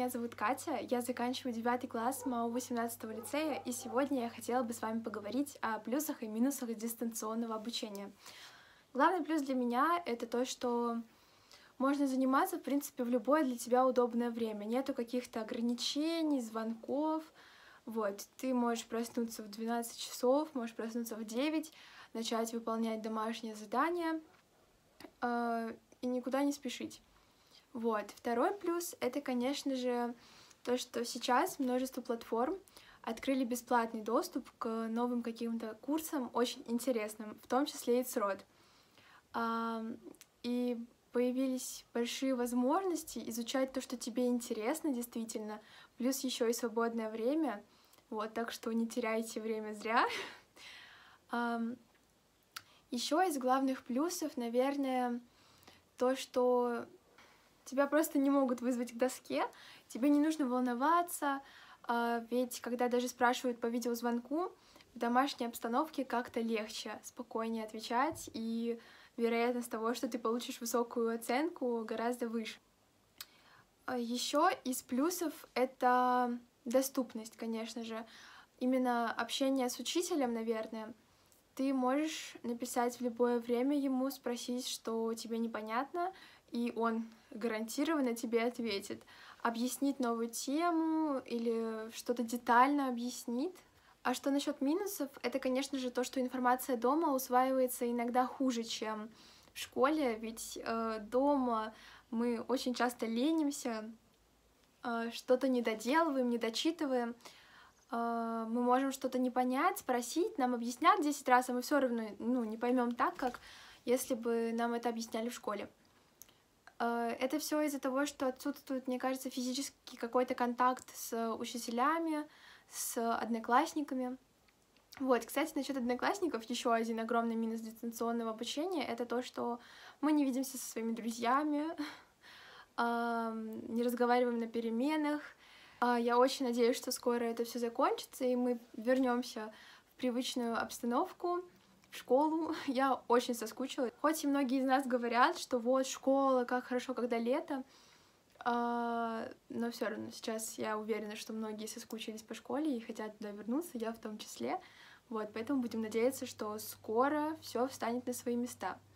меня зовут Катя, я заканчиваю 9 класс моего 18-го лицея, и сегодня я хотела бы с вами поговорить о плюсах и минусах дистанционного обучения. Главный плюс для меня — это то, что можно заниматься, в принципе, в любое для тебя удобное время. Нету каких-то ограничений, звонков. Вот, ты можешь проснуться в 12 часов, можешь проснуться в 9, начать выполнять домашнее задание и никуда не спешить. Вот. Второй плюс — это, конечно же, то, что сейчас множество платформ открыли бесплатный доступ к новым каким-то курсам, очень интересным, в том числе и ЦРОД. И появились большие возможности изучать то, что тебе интересно действительно, плюс еще и свободное время, вот, так что не теряйте время зря. Еще из главных плюсов, наверное, то, что тебя просто не могут вызвать к доске, тебе не нужно волноваться, ведь когда даже спрашивают по видеозвонку, в домашней обстановке как-то легче, спокойнее отвечать, и вероятность того, что ты получишь высокую оценку, гораздо выше. Еще из плюсов это доступность, конечно же. Именно общение с учителем, наверное. Ты можешь написать в любое время ему, спросить, что тебе непонятно, и он гарантированно тебе ответит. Объяснить новую тему или что-то детально объяснит. А что насчет минусов, это, конечно же, то, что информация дома усваивается иногда хуже, чем в школе, ведь дома мы очень часто ленимся, что-то не доделываем, не дочитываем. Мы можем что-то не понять, спросить, нам объяснят 10 раз, а мы все равно не поймем так, как если бы нам это объясняли в школе. Это все из-за того, что отсутствует, мне кажется, физический какой-то контакт с учителями, с одноклассниками. Вот, кстати, насчет одноклассников, еще один огромный минус дистанционного обучения — это то, что мы не видимся со своими друзьями, не разговариваем на переменах. Я очень надеюсь, что скоро это все закончится, и мы вернемся в привычную обстановку, в школу. Я очень соскучилась. Хоть и многие из нас говорят, что вот школа, как хорошо, когда лето, но все равно сейчас я уверена, что многие соскучились по школе и хотят туда вернуться, я в том числе. Вот, поэтому будем надеяться, что скоро все встанет на свои места.